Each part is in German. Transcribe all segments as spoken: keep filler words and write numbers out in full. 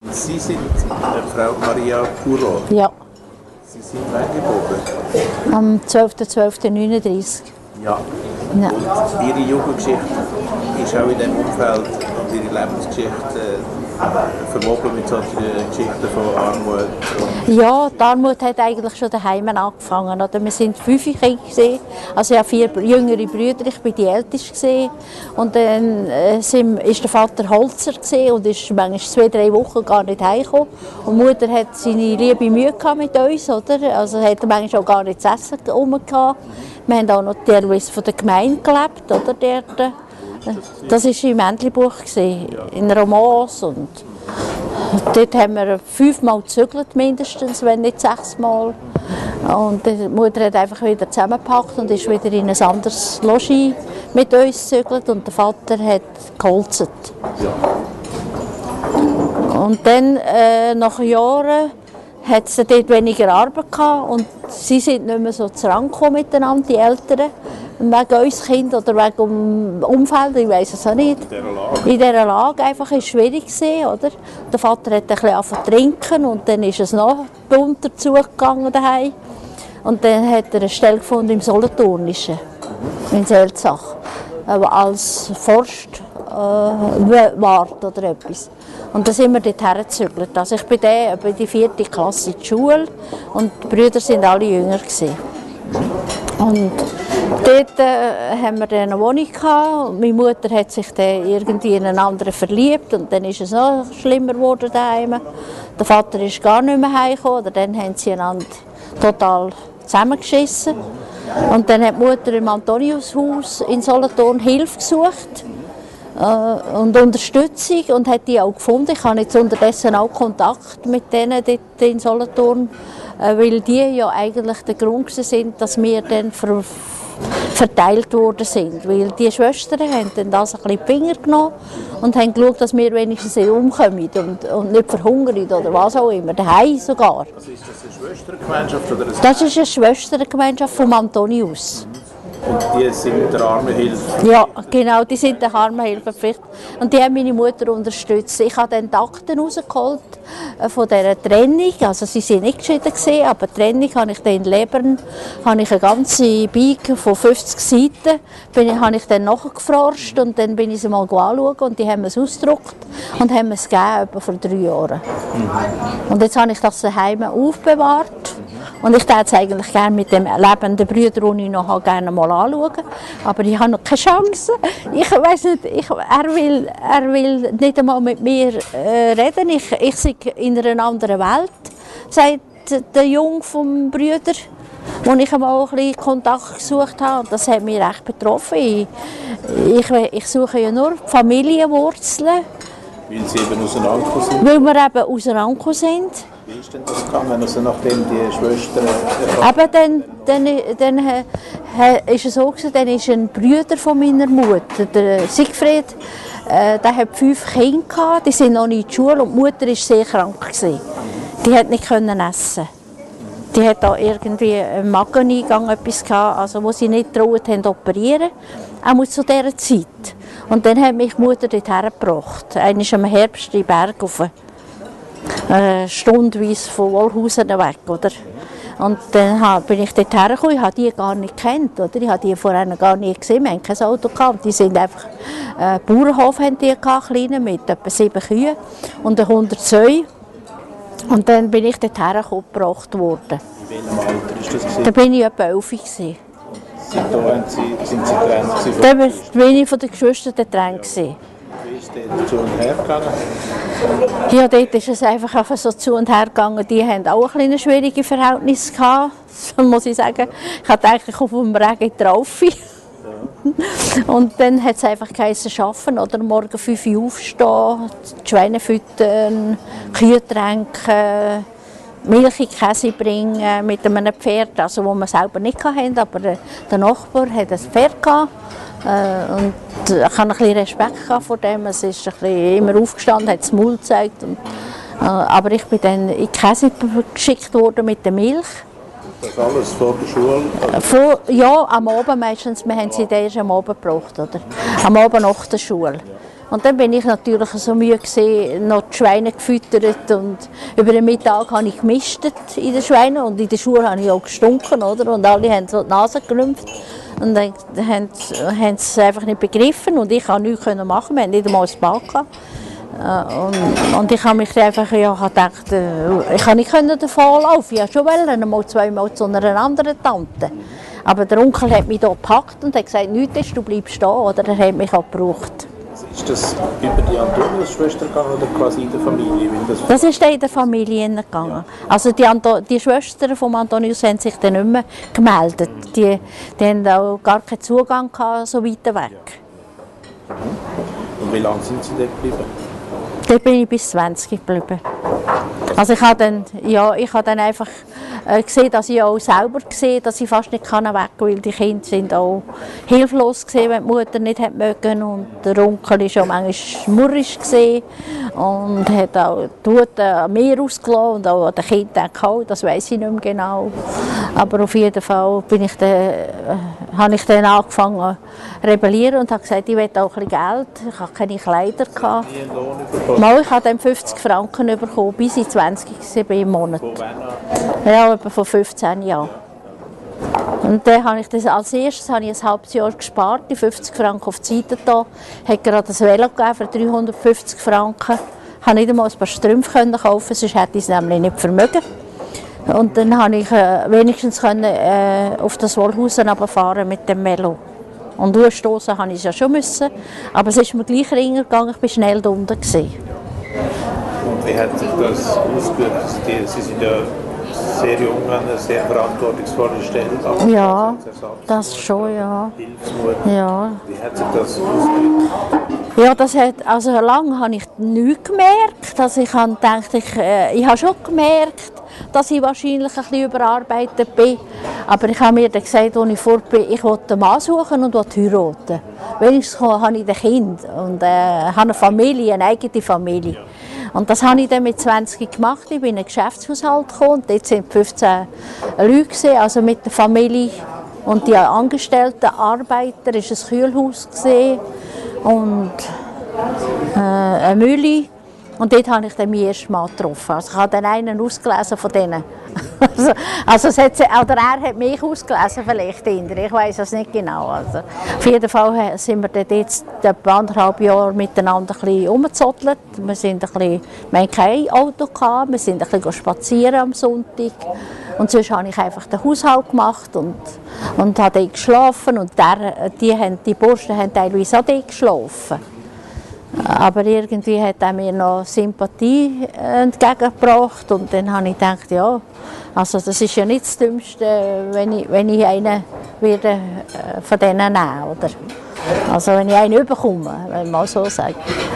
Sie sind äh, Frau Maria Puro. Ja. Sie sind wann geboren? Am zwölfter zwölfter neununddreißig. Ja. Ja. Und Ihre Jugendgeschichte ist auch in diesem Umfeld und Ihre Lebensgeschichte äh, verwoben mit solchen Geschichten von Armut. Ja, die Armut hat eigentlich schon daheim angefangen. Oder? Wir waren fünf Kinder, also ich habe vier jüngere Brüder, ich war die Älteste. Und dann äh, war der Vater Holzer und ist manchmal zwei, drei Wochen gar nicht heimgekommen. Und die Mutter hat seine liebe Mühe mit uns, oder? Also hat manchmal auch gar nicht zu essen rum gehabt. Wir haben auch noch teilweise von der Gemeinde gelebt, oder? Dort. Das war im Entlebuch, in Romans. Und dort haben wir fünfmal gezügelt, mindestens, wenn nicht sechsmal. Und die Mutter hat einfach wieder zusammengepackt und ist wieder in ein anderes Logis mit uns gezügelt. Und der Vater hat geholzt. Und dann, äh, nach Jahren, hat sie dort weniger Arbeit gehabt und sie sind nicht mehr so zusammengekommen miteinander, die Eltern. Wegen uns Kind oder wegen dem Umfeld, ich weiß es auch nicht. In dieser Lage? In dieser Lage einfach ist es schwierig gewesen, oder? Der Vater hat ein bisschen angefangen zu trinken und dann ist es noch bunter zugegangen daheim. Und dann hat er eine Stelle gefunden im Solothurnischen, in Selzach, als Forstwart äh, oder etwas. Und dann sind wir dort hergezügelt. Also ich bin dann in die vierte Klasse in die Schule und die Brüder waren alle jünger gewesen. Und dort äh, haben wir dann eine Wohnung gehabt. Meine Mutter hat sich dann irgendwie in einen anderen verliebt und dann ist es noch schlimmer geworden daheim. Der Vater ist gar nicht mehr heimgekommen, oder dann haben sie einander total zusammengeschissen. Und dann hat die Mutter im Antoniushaus in Solothurn Hilfe gesucht äh, und Unterstützung und hat die auch gefunden. Ich habe jetzt unterdessen auch Kontakt mit denen dort in Solothurn, äh, weil die ja eigentlich der Grund sind, dass wir dann ver verteilt worden sind. Weil die Schwestern haben dann das ein bisschen in die Finger genommen und haben geschaut, dass wir wenigstens nicht umkommen und, und nicht verhungern oder was auch immer, daheim sogar. Also ist das eine Schwestergemeinschaft oder ein... Das ist eine Schwestergemeinschaft vom Antonius. Und die sind der Armenhilfe? Ja, genau, die sind der Armenhilfepflicht. Und die haben meine Mutter unterstützt. Ich habe dann die Akten rausgeholt von dieser Trennung. Also sie waren nicht geschieden gewesen, aber die Trennung habe ich dann in Lebern, habe ich eine ganze Bike von fünfzig Seiten, bin, habe ich dann nachgeforscht und dann bin ich sie mal anschauen und die haben es ausgedruckt und haben es gegeben, etwa vor drei Jahren. Mhm. Und jetzt habe ich das daheim aufbewahrt. Und ich würde es eigentlich gerne mit dem lebenden Bruder, den ich noch gerne mal anschauen. Aber ich habe noch keine Chance. Ich weiß nicht, ich, er, will, er will nicht einmal mit mir äh, reden. Ich, ich sei in einer anderen Welt, sagt der Junge vom Bruder, wo ich einmal ein bisschen Kontakt gesucht habe. Das hat mich recht betroffen. Ich, ich, ich suche ja nur Familienwurzeln. Weil sie eben auseinandergekommen sind? Weil wir eben auseinandergekommen sind. Wie ist denn das gegangen, also nachdem die Schwestern... Aber dann, dann, dann äh, ist es so gewesen, dann ist ein Bruder von meiner Mutter, der Siegfried, äh, der hat fünf Kinder gehabt, die sind noch nicht in die Schule und die Mutter war sehr krank gewesen. Die hat nicht können essen. Die hat da irgendwie einen Mageneingang etwas gehabt, also wo sie nicht getraut haben operieren, auch zu dieser Zeit. Und dann hat mich die Mutter dort hergebracht. Einmal im Herbst in den Berg rauf. Äh, stundenweise von Wollhausen weg, oder? Und dann bin ich dort hergekommen, ich habe die gar nicht gekannt, oder? Ich habe die vorher gar nicht gesehen, wir hatten kein Auto gehabt. Die sind einfach, äh, Bauernhof haben die gehabt, kleine, mit etwa sieben Kühen und hundertzwei. Und dann bin ich dort hergebracht worden. In welchem Alter ist das gewesen? Da bin ich etwa elf gewesen. Seitdem sind Sie getrennt gewesen? Da bin ich von den Geschwistern getrennt gewesen. Wie ist es zu und her gegangen? Ja, dort ist es einfach, einfach so zu und her gegangen. Die haben auch ein bisschen schwierige Verhältnisse gehabt, muss ich sagen. Ich hatte eigentlich auf dem Regen drauf. Ja. Und dann hat es einfach geheißen, arbeiten oder morgen fünf Uhr aufstehen, die Schweine füttern, Kühe tränken, Milch in Käse bringen mit einem Pferd, also wo wir selber nicht hatten, aber der Nachbar hatte ein Pferd gehabt. Äh, und ich hatte ein bisschen Respekt vor dem. Es ist ein bisschen immer aufgestanden, hat das Maul gezeigt. Und, äh, aber ich bin dann in die Käse geschickt worden mit der Milch. Das alles vor der Schule? Vor, ja, am Abend meistens. Wir haben sie erst am Abend gebraucht, oder? Am Abend nach der Schule. Und dann bin ich natürlich so müde gewesen, noch die Schweine gefüttert und über den Mittag habe ich gemistet in den Schweinen und in der Schule habe ich auch gestunken, oder? Und alle haben so die Nase gerümpft und dann haben, haben sie es einfach nicht begriffen und ich konnte nichts machen, wir hatten nicht einmal ein Bad gehabt. Und, und ich habe mich einfach ja, gedacht, äh, ich kann nicht davon laufen. Ich wollte schon wollen, einmal zweimal zu einer anderen Tante. Aber der Onkel hat mich hier gepackt und hat gesagt, nichts ist, du bleibst da, oder? Er hat mich auch gebraucht. Ist das über die Antonius-Schwester gegangen oder quasi in der Familie? Das, das ist in der Familie gegangen. Also die, Anto die Schwestern von Antonius haben sich dann nicht mehr gemeldet. Die, die haben auch gar keinen Zugang gehabt, so weit weg. Und wie lange sind Sie dort geblieben? Dort bin ich bis zwanzig geblieben. Also ich habe dann, ja, ich habe dann einfach äh, gesehen, dass ich auch selber gesehen, dass ich fast nicht weg kann, weil die Kinder sind auch hilflos gesehen, wenn die Mutter nicht hat mögen und der Onkel ist auch manchmal murrisch gesehen und hat auch die Mutter an mir ausgelassen und auch an den Kindern gehabt, das weiß ich nicht mehr genau. Aber auf jeden Fall bin ich dann, äh, habe ich dann angefangen zu rebellieren und habe gesagt, ich will auch ein bisschen Geld, ich habe keine Kleider gehabt. Mal, ich habe dann fünfzig Franken bekommen, bis ich zwanzig war im Monat. Ja, etwa von fünfzehn Jahren. Und dann habe ich das als erstes habe ich ein halbes Jahr gespart, die fünfzig Franken auf die Seite da, habe gerade ein Velo gegeben für dreihundertfünfzig Franken. Ich konnte nicht einmal ein paar Strümpfe kaufen, sonst hätte ich es nämlich nicht vermögen. Und dann konnte ich äh, wenigstens können, äh, auf das Wollhausen runterfahren mit dem Velo. Und durchstoßen musste ich es ja schon müssen, aber es ist mir gleich ringer gegangen, ich war schnell da unten. Und wie hat sich das ausgewirkt? Sie sind ja sehr jung, haben eine sehr verantwortungsvolle Stelle. Ja, das schon, ja. Hilfsmutter. Ja. Wie hat sich das ausgewirkt? Ja, das hat, also lange habe ich nichts gemerkt. Also ich habe gedacht, ich, äh, ich habe schon gemerkt, dass ich wahrscheinlich ein bisschen überarbeitet bin. Aber ich habe mir dann gesagt, als ich fort bin, ich will einen Mann suchen und will heiraten. Wenigstens habe ich ein Kind und äh, habe eine Familie, eine eigene Familie. Und das habe ich dann mit zwanzig gemacht. Ich bin in einen Geschäftshaushalt gekommen. Dort waren fünfzehn Leute, also mit der Familie. Und die angestellten Arbeiter, es war ein Kühlhaus und äh, eine Mühle. Und dort habe ich dann meinen ersten Mann getroffen. Also ich habe dann einen ausgelesen von denen. also, also es hat, oder er hat mich ausgelesen, vielleicht hinterher. Ich weiß es nicht genau. Also, auf jeden Fall sind wir dann jetzt etwa anderthalb Jahre miteinander ein bisschen rumgezottelt. Wir, sind ein bisschen, wir hatten kein Auto gehabt, wir sind ein bisschen spazieren am Sonntag. Und sonst habe ich einfach den Haushalt gemacht und, und habe dort geschlafen. Und der, die, haben, die Burschen haben teilweise auch dort geschlafen. Aber irgendwie hat er mir noch Sympathie entgegengebracht und dann habe ich gedacht, ja, also das ist ja nicht das Dümmste, wenn ich, wenn ich einen würde von denen nehmen, oder? Also wenn ich einen bekomme, wenn man so sagt.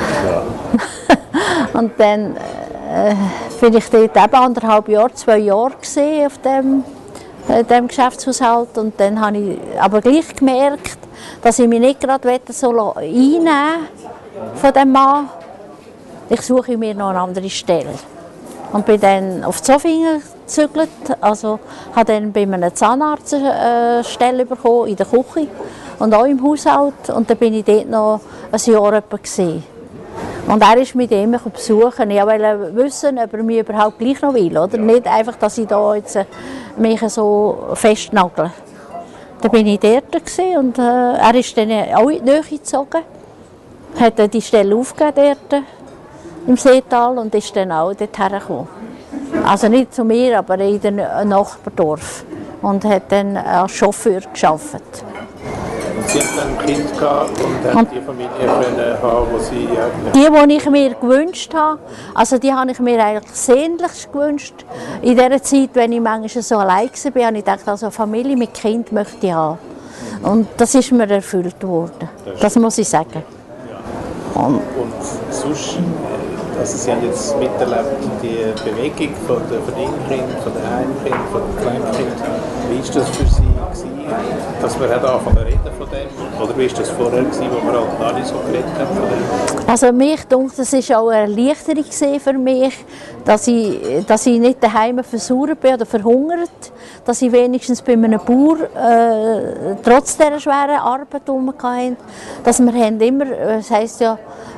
Ja. Und dann äh, bin ich dort eben anderthalb Jahre, zwei Jahre gesehen auf dem, äh, dem Geschäftshaushalt und dann habe ich aber gleich gemerkt, dass ich mich nicht gerade so einnehmen wollte von dem Mann. Ich suche mir noch eine andere Stelle. Und bin dann auf Zofingen gezügelt, also habe dann bei einem Zahnarzt eine Stelle bekommen, in der Küche und auch im Haushalt. Und dann bin ich dort noch ein Jahr etwa gewesen. Und er ist mit ihm besuchen. Ich wollte wissen, ob er mich überhaupt gleich noch will. Oder? Ja. Nicht einfach, dass ich da jetzt mich so festnagle. Dann bin ich dort gewesen und äh, er ist dann auch in die Nähe gezogen. Hat die Stelle aufgegeben dort im Seetal und ist dann auch dort hergekommen. Also nicht zu mir, aber in dem Nachbardorf. Und hat dann als Chauffeur gearbeitet. Und Sie hatten ein Kind gehabt und haben die Familie können haben, die Sie eigentlich... Die, die ich mir gewünscht habe, also die habe ich mir eigentlich sehnlichst gewünscht. In der Zeit, wenn ich manchmal so allein war, habe ich gedacht, also eine Familie mit Kind möchte ich haben. Und das ist mir erfüllt worden. Das muss ich sagen. Und, und sonst, also Sie haben jetzt miterlebt die Bewegung von den Verdienkindern, von den Heimkindern, von den Kleinkindern. Wie war das für Sie gewesen, dass wir anfangen reden von dem? Oder wie war das vorher gewesen, wo wir halt noch nicht so geredet haben von dem? Also mich denkt, es war auch eine Erleichterung für mich, dass ich, dass ich nicht daheim versaut bin oder verhungert, dass ich wenigstens bei einem Bauer äh, trotz dieser schweren Arbeit rumgehabt, dass wir haben immer, es heisst ja,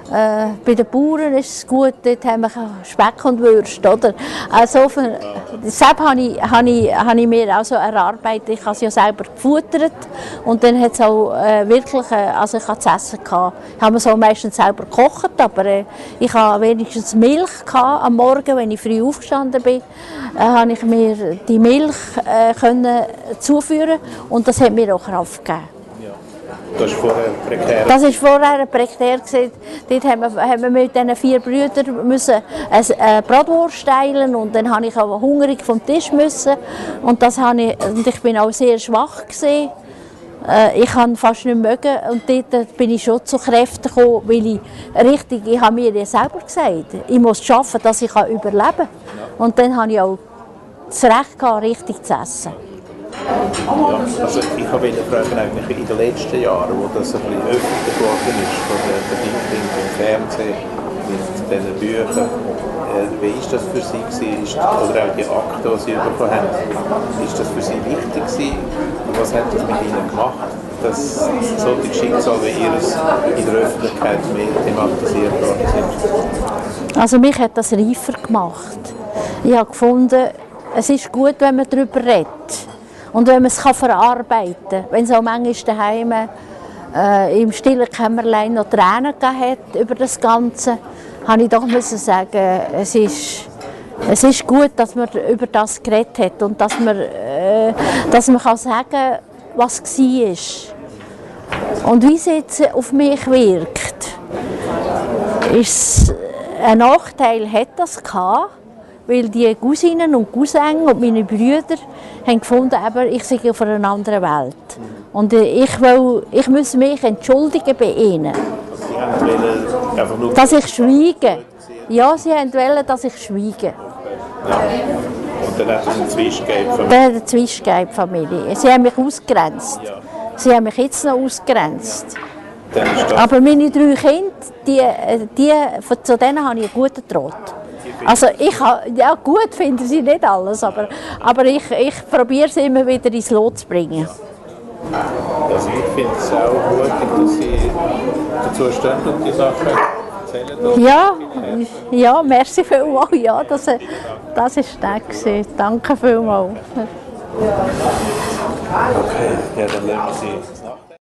Äh, bei den Bauern ist es gut, dort haben wir Speck und Würste, oder? Also für, deshalb habe ich, habe, ich, habe ich mir auch so erarbeitet, ich habe es ja selber gefuttert und dann hat es auch äh, wirklich, äh, also ich hatte zu essen gehabt. Ich habe es auch meistens selber gekocht, aber äh, ich hatte wenigstens Milch gehabt. Am Morgen, wenn ich früh aufgestanden bin, äh, habe ich mir die Milch äh, können zuführen und das hat mir auch Kraft gegeben. Das war vorher prekär. Das war vorher prekär. Dort haben wir, haben wir mit diesen vier Brüdern müssen eine Bratwurst teilen und dann musste ich auch hungrig vom Tisch müssen. Und, das habe ich, und ich bin auch sehr schwach gewesen. Ich kann fast nicht mögen und dort bin ich schon zu Kräften gekommen, weil ich richtig, ich habe mir ja selber gesagt, ich muss schaffen, dass ich überleben kann. Und dann habe ich auch das Recht gehabt, richtig zu essen. Ja, also ich habe wieder fragen, eigentlich in den letzten Jahren, wo das ein bisschen öffentlich geworden ist, von der Bedingungen im Fernsehen, mit diesen Büchern, äh, wie ist das für Sie gewesen? Ist, oder auch die Akten, die Sie bekommen haben, ist das für Sie wichtig gewesen? Und was hat das mit Ihnen gemacht, dass solche Schicksale wie Ihres in der Öffentlichkeit mehr thematisiert worden sind? Also mich hat das reifer gemacht. Ich habe gefunden, es ist gut, wenn man darüber redet. Und wenn man es verarbeiten kann, wenn es auch manchmal daheim äh, im stillen Kämmerlein noch Tränen gegeben hat über das Ganze, habe ich doch müssen sagen, es ist, es ist gut, dass man über das geredet hat und dass man, äh, dass man kann sagen, was war. Und wie es jetzt auf mich wirkt, ist ein Nachteil hat das gehabt, weil die Cousinen und Cousins und meine Brüder haben gefunden, eben, ich sei auf einer anderen Welt. Und ich, will, ich muss mich entschuldigen bei ihnen. Sie wollten einfach nur... Dass ich schweige. Ja, sie wollten, dass ich schweige. Ja. Und dann hat es einen Zwist gegeben. Dann hat es einen Zwist gegeben, Familie. Sie haben mich ausgegrenzt. Ja. Sie haben mich jetzt noch ausgegrenzt. Aber meine drei Kinder, die, die, zu denen habe ich einen guten Draht. Also ich ja gut finden sie nicht alles, aber, aber ich, ich probiere sie immer wieder ins Lot zu bringen. Also ich finde es auch gut, dass Sie dazu stehen und die Sachen erzählen. Ja, ja, merci vielmals. Ja, das, das war nett. Danke vielmals. Okay, ja, dann lernen wir Sie.